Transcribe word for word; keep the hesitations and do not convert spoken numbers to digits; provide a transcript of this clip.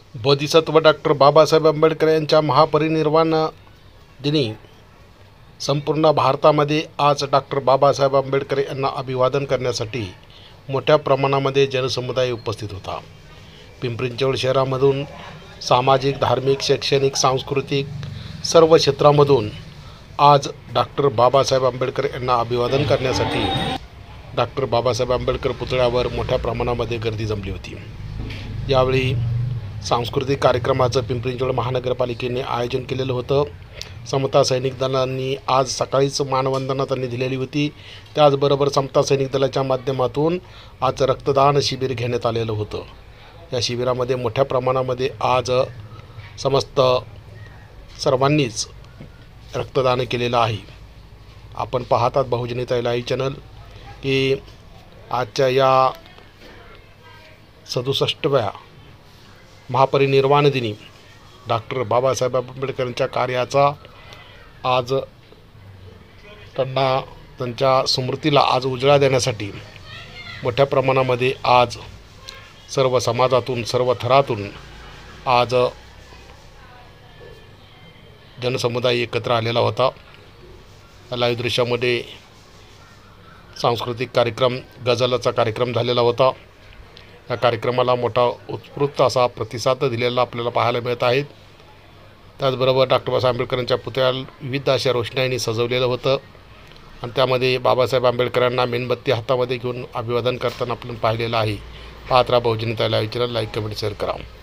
Bodhisattva doctor Babasaheb Ambedkar यांच्या महापरिनिर्वाण दिनी संपूर्ण भारतामध्ये आज डॉक्टर बाबासाहेब आंबेडकर यांना अभिवादन करण्यासाठी मोठ्या प्रमाणामध्ये जनसमुदाय उपस्थित होता। पिंपरी चिंचवड शहरामधून सामाजिक, धार्मिक, शैक्षणिक, सांस्कृतिक सर्व क्षेत्रामधून आज डॉक्टर बाबासाहेब आंबेडकर यांना अभिवादन करण्यासाठी डॉक्टर बाबासाहेब आंबेडकर पुतळ्यावर मोठ्या प्रमाणामध्ये गर्दी जमली होती। यावेळी सांस्कृतिक कार्यक्रमाचं पिंपरी चिंचवड महानगरपालिकेने आयोजन केलेलं होतं। समता सैनिक दलांनी आज सकाळीच मानवंदना त्यांनी दिलेली होती। त्याचबरोबर समता सैनिक दलाच्या माध्यमातून आज रक्तदान शिबिर घेण्यात आलेलं होतं। या शिबिरामध्ये मोठ्या प्रमाणामध्ये आज समस्त सर्वांनीच रक्तदान केलेलं आहे। आपण पाहतात बहुजनता लाईव्ह चॅनल की आजच्या या सदुसष्टव्या महापरिनिर्वाण दिनी डॉक्टर बाबासाहेब आंबेडकरांच्या कार्याचा आज त्यांना त्यांच्या स्मृतीला आज उजाळा देण्यासाठी मोठ्या प्रमाणामध्ये आज सर्व समाजातून सर्व थरातून आज जनसमुदाय एकत्र आलेला होता। लाईव्ह दृश्यामध्ये सांस्कृतिक कार्यक्रम, गझलचा कार्यक्रम झालेला होता। या कार्यक्रमाला मोठा उत्स्फूर्त असा प्रतिसाद दिलेला आपल्याला पाहायला मिळत आहे। त्याचबरोबर डॉक्टर बाबासाहेब आंबेडकरांच्या पुतळ्याला विविध अशा रोषणाईने सजवलेलं होतं आणि त्यामध्ये बाबासाहेब आंबेडकरांना मेणबत्ती हातामध्ये घेऊन अभिवादन करताना आपण पाहिलेलं आहे। पाहत राहा Bahujanta live channel, like, comment, share करा।